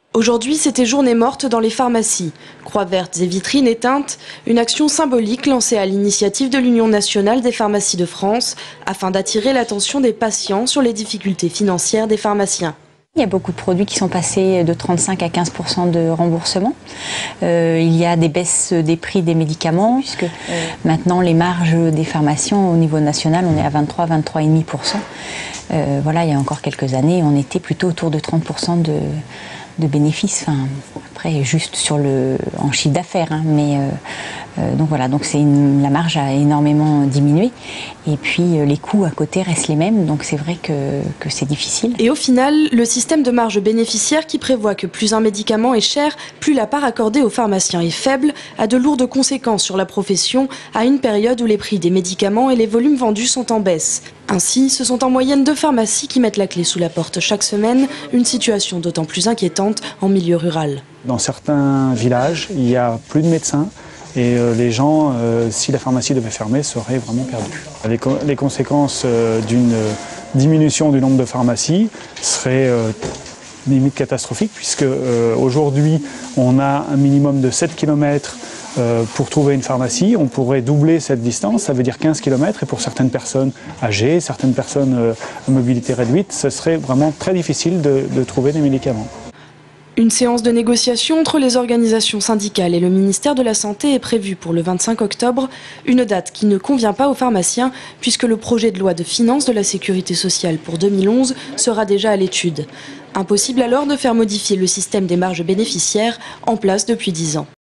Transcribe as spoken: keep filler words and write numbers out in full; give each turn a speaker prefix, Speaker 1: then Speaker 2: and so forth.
Speaker 1: Aujourd'hui, c'était journée morte dans les pharmacies. Croix vertes et vitrines éteintes, une action symbolique lancée à l'initiative de l'Union nationale des pharmacies de France afin d'attirer l'attention des patients sur les difficultés financières des pharmaciens.
Speaker 2: Il y a beaucoup de produits qui sont passés de trente-cinq à quinze pour cent de remboursement. Euh, il y a des baisses des prix des médicaments, puisque euh, maintenant les marges des pharmaciens au niveau national, on est à vingt-trois à vingt-trois virgule cinq pour cent. Euh, voilà, il y a encore quelques années, on était plutôt autour de trente pour cent de, de bénéfices. Enfin, après, juste sur le, en chiffre d'affaires, hein, mais euh, euh, donc voilà, donc c'est une, la marge a énormément diminué. Et puis euh, les coûts à côté restent les mêmes, donc c'est vrai que, que c'est difficile.
Speaker 1: Et au final, le système de marge bénéficiaire qui prévoit que plus un médicament est cher, plus la part accordée aux pharmaciens est faible, a de lourdes conséquences sur la profession à une période où les prix des médicaments et les volumes vendus sont en baisse. Ainsi, ce sont en moyenne deux pharmacies qui mettent la clé sous la porte chaque semaine, une situation d'autant plus inquiétante en milieu rural.
Speaker 3: Dans certains villages, il n'y a plus de médecins. Et euh, les gens, euh, si la pharmacie devait fermer, seraient vraiment perdus. Les, co les conséquences euh, d'une diminution du nombre de pharmacies seraient euh, limite catastrophiques, puisque euh, aujourd'hui, on a un minimum de sept kilomètres euh, pour trouver une pharmacie. On pourrait doubler cette distance, ça veut dire quinze kilomètres, et pour certaines personnes âgées, certaines personnes euh, à mobilité réduite, ce serait vraiment très difficile de, de trouver des médicaments.
Speaker 1: Une séance de négociation entre les organisations syndicales et le ministère de la Santé est prévue pour le vingt-cinq octobre, une date qui ne convient pas aux pharmaciens puisque le projet de loi de finances de la sécurité sociale pour deux mille onze sera déjà à l'étude. Impossible alors de faire modifier le système des marges bénéficiaires en place depuis dix ans.